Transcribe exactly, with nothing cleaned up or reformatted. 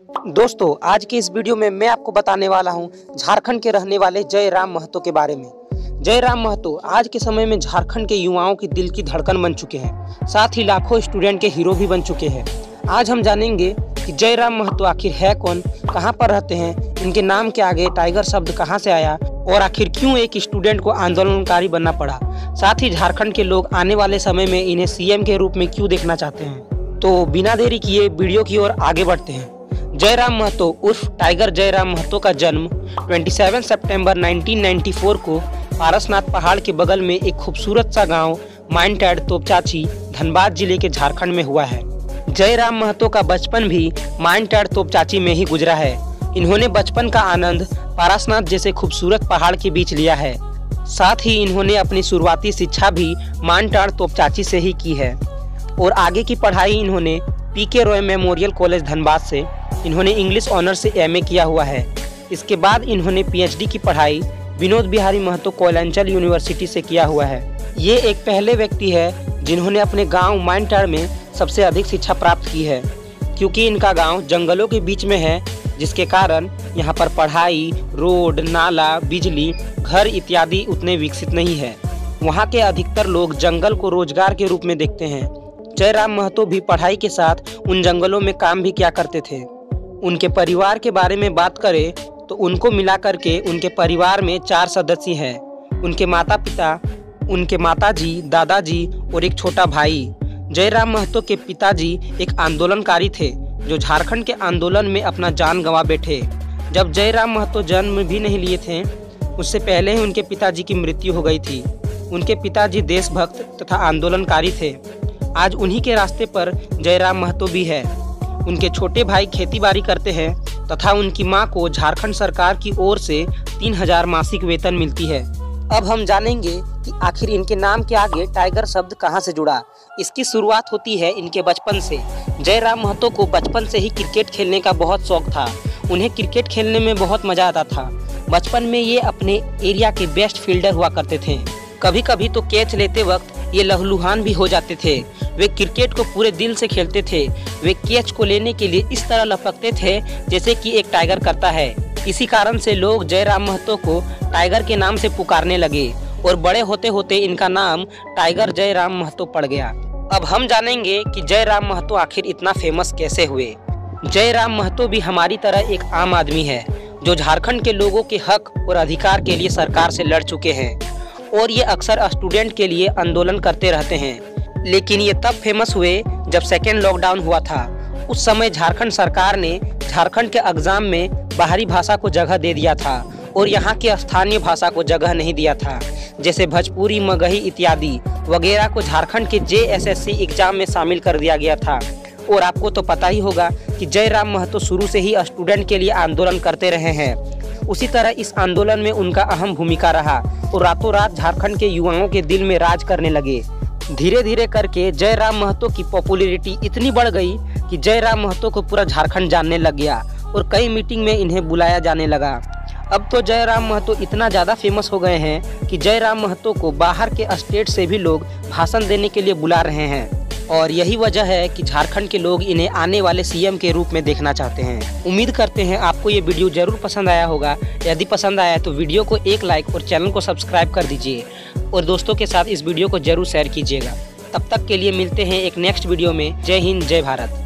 दोस्तों, आज की इस वीडियो में मैं आपको बताने वाला हूं झारखंड के रहने वाले जयराम महतो के बारे में। जयराम महतो आज के समय में झारखंड के युवाओं की दिल की धड़कन बन चुके हैं, साथ ही लाखों स्टूडेंट के हीरो भी बन चुके हैं। आज हम जानेंगे कि जयराम महतो आखिर है कौन, कहां पर रहते हैं, इनके नाम के आगे टाइगर शब्द कहां से आया और आखिर क्यों एक स्टूडेंट को आंदोलनकारी बनना पड़ा। साथ ही झारखंड के लोग आने वाले समय में इन्हें सीएम के रूप में क्यों देखना चाहते हैं। तो बिना देरी किए वीडियो की ओर आगे बढ़ते हैं। जयराम महतो उर्फ टाइगर जयराम महतो का जन्म सत्ताईस सितंबर उन्नीस सौ चौरानवे को पारसनाथ पहाड़ के बगल में एक खूबसूरत सा गांव माइंटैड तोपचाची धनबाद जिले के झारखंड में हुआ है। जयराम महतो का बचपन भी माइंटैड तोपचाची में ही गुजरा है। इन्होंने बचपन का आनंद पारसनाथ जैसे खूबसूरत पहाड़ के बीच लिया है। साथ ही इन्होंने अपनी शुरुआती शिक्षा भी माइंटैड तोपचाची से ही की है और आगे की पढ़ाई इन्होंने पी के रॉय मेमोरियल कॉलेज धनबाद से इन्होंने इंग्लिश ऑनर से एमए किया हुआ है। इसके बाद इन्होंने पीएचडी की पढ़ाई विनोद बिहारी महतो कोयलांचल यूनिवर्सिटी से किया हुआ है। ये एक पहले व्यक्ति है जिन्होंने अपने गांव माइंटैड में सबसे अधिक शिक्षा प्राप्त की है, क्योंकि इनका गांव जंगलों के बीच में है, जिसके कारण यहाँ पर पढ़ाई, रोड, नाला, बिजली, घर इत्यादि उतने विकसित नहीं है। वहाँ के अधिकतर लोग जंगल को रोजगार के रूप में देखते हैं। जयराम महतो भी पढ़ाई के साथ उन जंगलों में काम भी किया करते थे। उनके परिवार के बारे में बात करें तो उनको मिला करके उनके परिवार में चार सदस्य हैं। उनके माता पिता, उनके माताजी, दादाजी और एक छोटा भाई। जयराम महतो के पिताजी एक आंदोलनकारी थे जो झारखंड के आंदोलन में अपना जान गंवा बैठे। जब जयराम महतो जन्म भी नहीं लिए थे, उससे पहले ही उनके पिताजी की मृत्यु हो गई थी। उनके पिताजी देशभक्त तथा आंदोलनकारी थे। आज उन्हीं के रास्ते पर जयराम महतो भी है। उनके छोटे भाई खेतीबाड़ी करते हैं तथा उनकी मां को झारखंड सरकार की ओर से तीन हजार मासिक वेतन मिलती है। अब हम जानेंगे कि आखिर इनके नाम के आगे टाइगर शब्द कहां से जुड़ा। इसकी शुरुआत होती है इनके बचपन से। जयराम महतो को बचपन से ही क्रिकेट खेलने का बहुत शौक था। उन्हें क्रिकेट खेलने में बहुत मजा आता था। बचपन में ये अपने एरिया के बेस्ट फील्डर हुआ करते थे। कभी कभी तो कैच लेते वक्त ये लहलुहान भी हो जाते थे। वे क्रिकेट को पूरे दिल से खेलते थे। वे कैच को लेने के लिए इस तरह लपकते थे जैसे कि एक टाइगर करता है। इसी कारण से लोग जयराम महतो को टाइगर के नाम से पुकारने लगे और बड़े होते होते इनका नाम टाइगर जयराम महतो पड़ गया। अब हम जानेंगे कि जयराम महतो आखिर इतना फेमस कैसे हुए। जयराम महतो भी हमारी तरह एक आम आदमी है जो झारखंड के लोगों के हक और अधिकार के लिए सरकार से लड़ चुके हैं और ये अक्सर स्टूडेंट के लिए आंदोलन करते रहते हैं। लेकिन ये तब फेमस हुए जब सेकेंड लॉकडाउन हुआ था। उस समय झारखंड सरकार ने झारखंड के एग्जाम में बाहरी भाषा को जगह दे दिया था और यहाँ की स्थानीय भाषा को जगह नहीं दिया था, जैसे भोजपुरी, मगही इत्यादि वगैरह को झारखंड के J S S C exam में शामिल कर दिया गया था। और आपको तो पता ही होगा कि जयराम महतो शुरू से ही स्टूडेंट के लिए आंदोलन करते रहे हैं। उसी तरह इस आंदोलन में उनका अहम भूमिका रहा और रातों रात झारखंड के युवाओं के दिल में राज करने लगे। धीरे धीरे करके जयराम महतो की पॉपुलैरिटी इतनी बढ़ गई कि जयराम महतो को पूरा झारखंड जानने लग गया और कई मीटिंग में इन्हें बुलाया जाने लगा। अब तो जयराम महतो इतना ज़्यादा फेमस हो गए हैं कि जयराम महतो को बाहर के स्टेट से भी लोग भाषण देने के लिए बुला रहे हैं और यही वजह है कि झारखंड के लोग इन्हें आने वाले सीएम के रूप में देखना चाहते हैं। उम्मीद करते हैं आपको ये वीडियो जरूर पसंद आया होगा। यदि पसंद आया तो वीडियो को एक लाइक और चैनल को सब्सक्राइब कर दीजिए और दोस्तों के साथ इस वीडियो को जरूर शेयर कीजिएगा। तब तक के लिए मिलते हैं एक नेक्स्ट वीडियो में। जय हिंद, जय भारत।